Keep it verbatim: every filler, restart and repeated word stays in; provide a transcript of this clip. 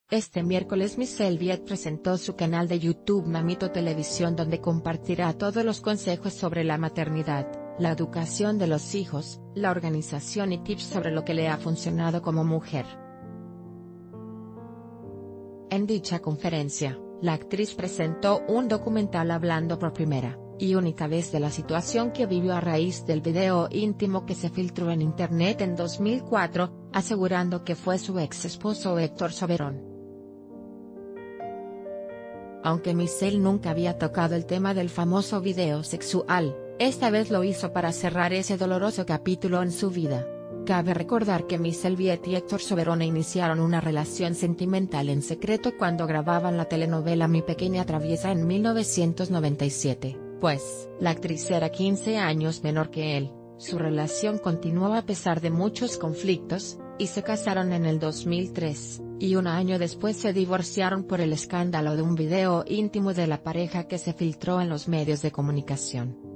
Este miércoles Miss Elliott presentó su canal de YouTube Mamito Televisión, donde compartirá todos los consejos sobre la maternidad, la educación de los hijos, la organización y tips sobre lo que le ha funcionado como mujer. En dicha conferencia, la actriz presentó un documental hablando por primera y única vez de la situación que vivió a raíz del video íntimo que se filtró en internet en dos mil cuatro, asegurando que fue su ex esposo Héctor Soberón. Aunque Michelle nunca había tocado el tema del famoso video sexual, esta vez lo hizo para cerrar ese doloroso capítulo en su vida. Cabe recordar que Miss Elliott y Héctor Soberón iniciaron una relación sentimental en secreto cuando grababan la telenovela Mi Pequeña Traviesa en mil novecientos noventa y siete, pues la actriz era quince años menor que él. Su relación continuó a pesar de muchos conflictos, y se casaron en el dos mil tres, y un año después se divorciaron por el escándalo de un video íntimo de la pareja que se filtró en los medios de comunicación.